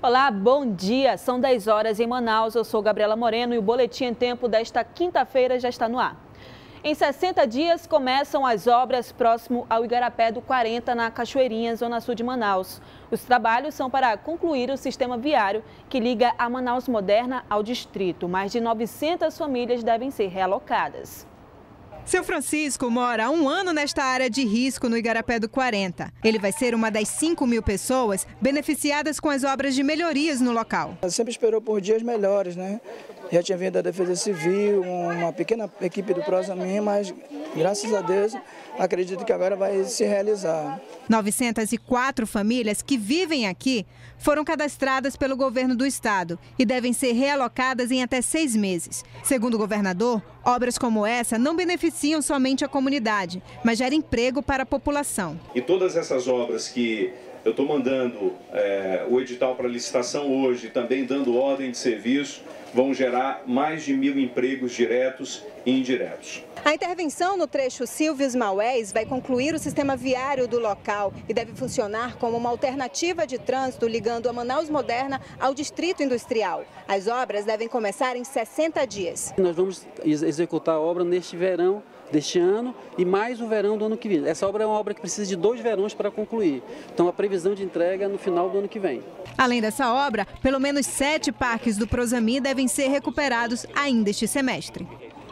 Olá, bom dia. São 10 horas em Manaus. Eu sou Gabriela Moreno e o Boletim em Tempo desta quinta-feira já está no ar. Em 60 dias começam as obras próximo ao Igarapé do 40, na Cachoeirinha, zona sul de Manaus. Os trabalhos são para concluir o sistema viário que liga a Manaus Moderna ao distrito. Mais de 900 famílias devem ser realocadas. Seu Francisco mora há um ano nesta área de risco no Igarapé do 40. Ele vai ser uma das 5.000 pessoas beneficiadas com as obras de melhorias no local. Sempre esperou por dias melhores, né? Já tinha vindo da Defesa Civil, uma pequena equipe do Prosamin, mas graças a Deus acredito que agora vai se realizar. 904 famílias que vivem aqui foram cadastradas pelo governo do estado e devem ser realocadas em até 6 meses. Segundo o governador, obras como essa não beneficiam somente a comunidade, mas geram emprego para a população. E todas essas obras que eu estou mandando o edital para licitação hoje, também dando ordem de serviço, vão gerar mais de 1.000 empregos diretos e indiretos. A intervenção no trecho Silvios-Maués vai concluir o sistema viário do local e deve funcionar como uma alternativa de trânsito ligando a Manaus Moderna ao Distrito Industrial. As obras devem começar em 60 dias. Nós vamos executar a obra neste verão deste ano e mais o verão do ano que vem. Essa obra é uma obra que precisa de 2 verões para concluir. Então a previsão de entrega é no final do ano que vem. Além dessa obra, pelo menos 7 parques do Prosamin devem ser recuperados ainda este semestre.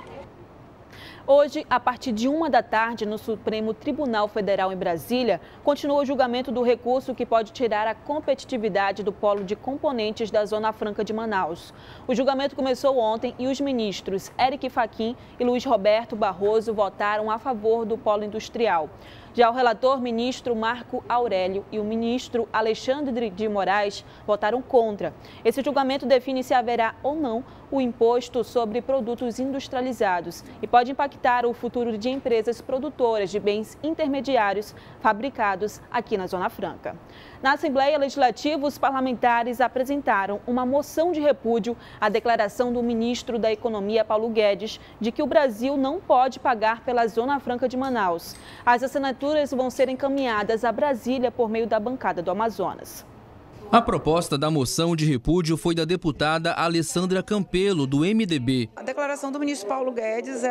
Hoje, a partir de 1 da tarde, no Supremo Tribunal Federal em Brasília, continua o julgamento do recurso que pode tirar a competitividade do polo de componentes da Zona Franca de Manaus. O julgamento começou ontem e os ministros Eric Fachin e Luiz Roberto Barroso votaram a favor do polo industrial. Já o relator, ministro Marco Aurélio, e o ministro Alexandre de Moraes votaram contra. Esse julgamento define se haverá ou não o imposto sobre produtos industrializados e pode impactar o futuro de empresas produtoras de bens intermediários fabricados aqui na Zona Franca. Na Assembleia Legislativa, os parlamentares apresentaram uma moção de repúdio à declaração do ministro da Economia, Paulo Guedes, de que o Brasil não pode pagar pela Zona Franca de Manaus. As assinaturas vão ser encaminhadas a Brasília por meio da bancada do Amazonas. A proposta da moção de repúdio foi da deputada Alessandra Campelo, do MDB. A declaração do ministro Paulo Guedes,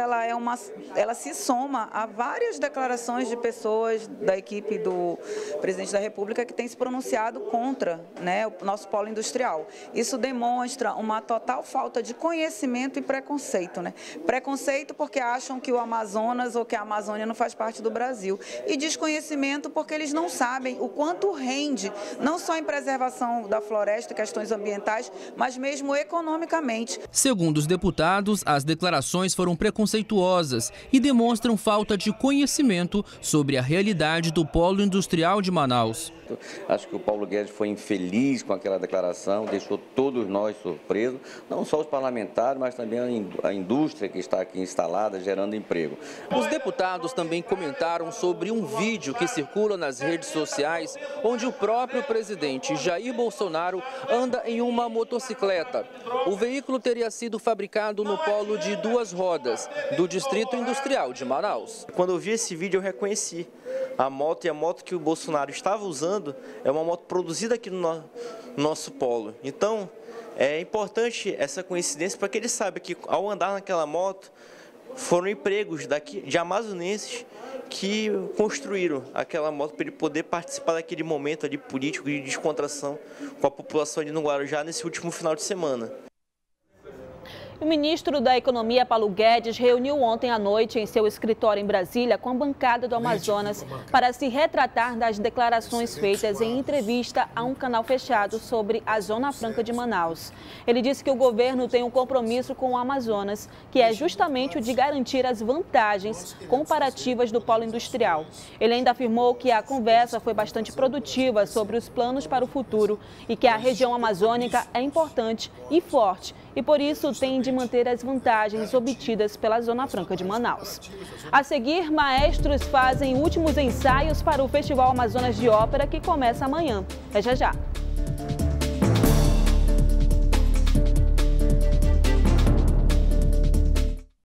ela se soma a várias declarações de pessoas da equipe do presidente da República que tem se pronunciado contra, o nosso polo industrial. Isso demonstra uma total falta de conhecimento e preconceito. Preconceito porque acham que o Amazonas ou que a Amazônia não faz parte do Brasil. E desconhecimento porque eles não sabem o quanto rende, não só em preservação da floresta e questões ambientais, mas mesmo economicamente. Segundo os deputados, as declarações foram preconceituosas e demonstram falta de conhecimento sobre a realidade do polo industrial de Manaus. Acho que o Paulo Guedes foi infeliz com aquela declaração, deixou todos nós surpresos, não só os parlamentares, mas também a indústria que está aqui instalada, gerando emprego. Os deputados também comentaram sobre um vídeo que circula nas redes sociais, onde o próprio presidente Jair Bolsonaro anda em uma motocicleta. O veículo teria sido fabricado no polo de 2 rodas, do Distrito Industrial de Manaus. Quando eu vi esse vídeo, eu reconheci a moto, e a moto que o Bolsonaro estava usando é uma moto produzida aqui no nosso polo. Então, é importante essa coincidência para que ele saiba que, ao andar naquela moto, foram empregos de amazonenses que construíram aquela moto para ele poder participar daquele momento ali político de descontração com a população de Guarujá nesse último final de semana. O ministro da Economia, Paulo Guedes, reuniu ontem à noite em seu escritório em Brasília com a bancada do Amazonas para se retratar das declarações feitas em entrevista a um canal fechado sobre a Zona Franca de Manaus. Ele disse que o governo tem um compromisso com o Amazonas, que é justamente o de garantir as vantagens comparativas do polo industrial. Ele ainda afirmou que a conversa foi bastante produtiva sobre os planos para o futuro e que a região amazônica é importante e forte e, por isso, tem de manter as vantagens obtidas pela Zona Franca de Manaus. A seguir, maestros fazem últimos ensaios para o Festival Amazonas de Ópera, que começa amanhã. É já já.